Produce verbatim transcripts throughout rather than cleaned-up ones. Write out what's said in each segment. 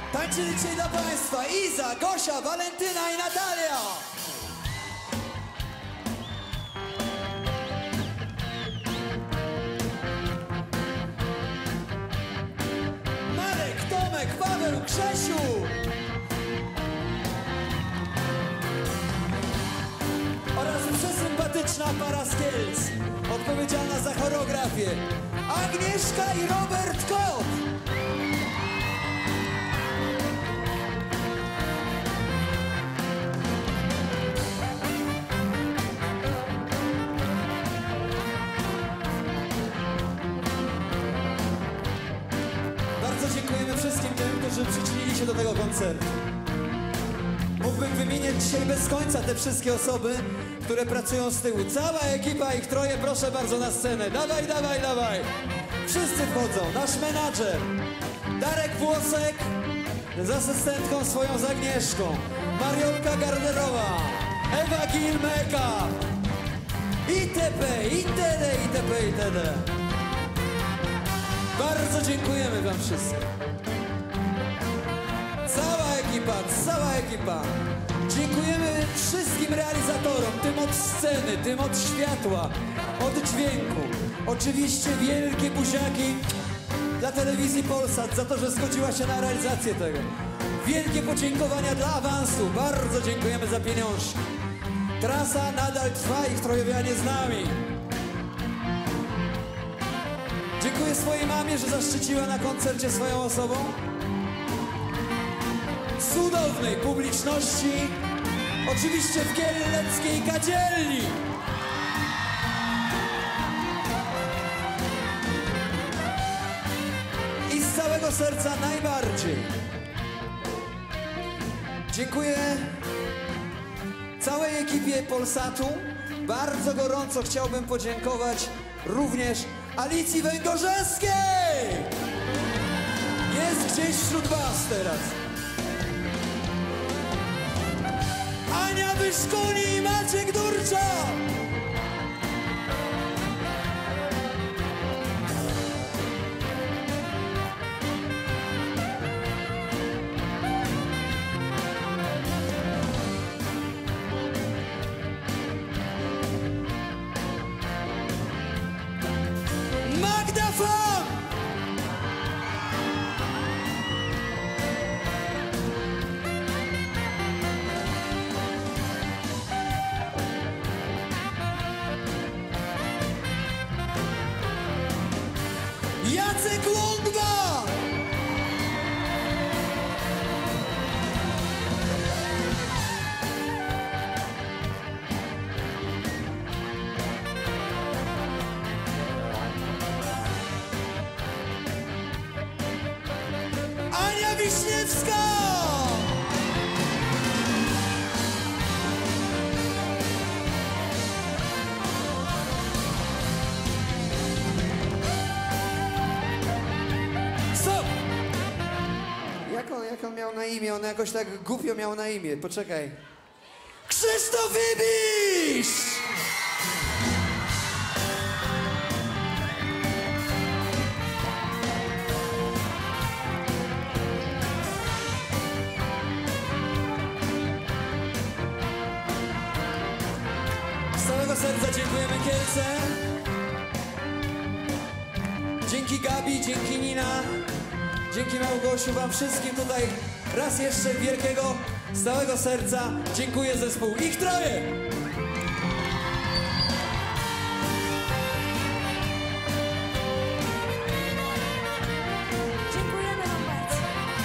Tańczyli dzisiaj dla Państwa Iza, Gosia, Walentyna i Natalia. Marek, Tomek, Paweł, Grzesiu. Oraz przesympatyczna para z Kielc, odpowiedzialna za choreografię, Agnieszka i Robert Kot. Bardzo dziękujemy wszystkim tym, którzy przyczynili się do tego koncertu. Mógłbym wymieniać dzisiaj bez końca te wszystkie osoby, które pracują z tyłu. Cała ekipa, ich troje, proszę bardzo na scenę. Dawaj, dawaj, dawaj. Wszyscy wchodzą. Nasz menadżer Darek Włosek z asystentką swoją, z Agnieszką. Mariolka Garderowa, Ewa Gil Make-up, itp., itd., itp., itd. Bardzo dziękujemy wam wszystkim. Cała ekipa, cała ekipa. Dziękujemy wszystkim realizatorom, tym od sceny, tym od światła, od dźwięku. Oczywiście wielkie buziaki dla telewizji Polsat za to, że zgodziła się na realizację tego. Wielkie podziękowania dla awansu. Bardzo dziękujemy za pieniążki. Trasa nadal trwa, ich trojowianie z nami. Dziękuję swojej mamie, że zaszczyciła na koncercie swoją osobą. Cudownej publiczności, oczywiście w kieleckiej kadzielni. I z całego serca najbardziej dziękuję całej ekipie Polsatu. Bardzo gorąco chciałbym podziękować również Alicji Węgorzewskiej. Jest gdzieś wśród was teraz. Ania Wyszkoni i Maciek Durcza. Magda Fam. Jacek Longba! Ania Wiśniewska! Jak on, jak on miał na imię? On jakoś tak głupio miał na imię. Poczekaj. Krzysztof Ibisz! Z całego serca dziękujemy Kielce. Dzięki Gabi, dzięki Nina. Dzięki Małgosiu, wam wszystkim tutaj raz jeszcze wielkiego, z całego serca dziękuję zespół Ich Troje! Dziękujemy wam bardzo.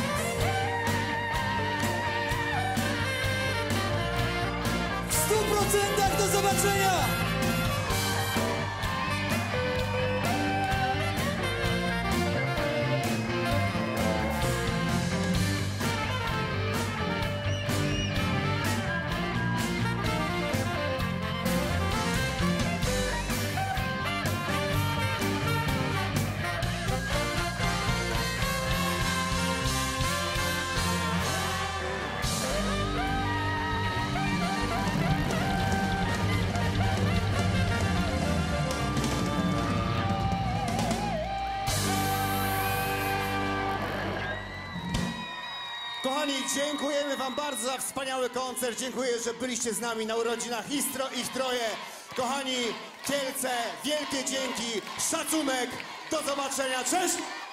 W stu procentach do zobaczenia! Kochani, dziękujemy wam bardzo za wspaniały koncert. Dziękuję, że byliście z nami na urodzinach Istro ich Troje. Kochani, Kielce, wielkie dzięki, szacunek. Do zobaczenia. Cześć!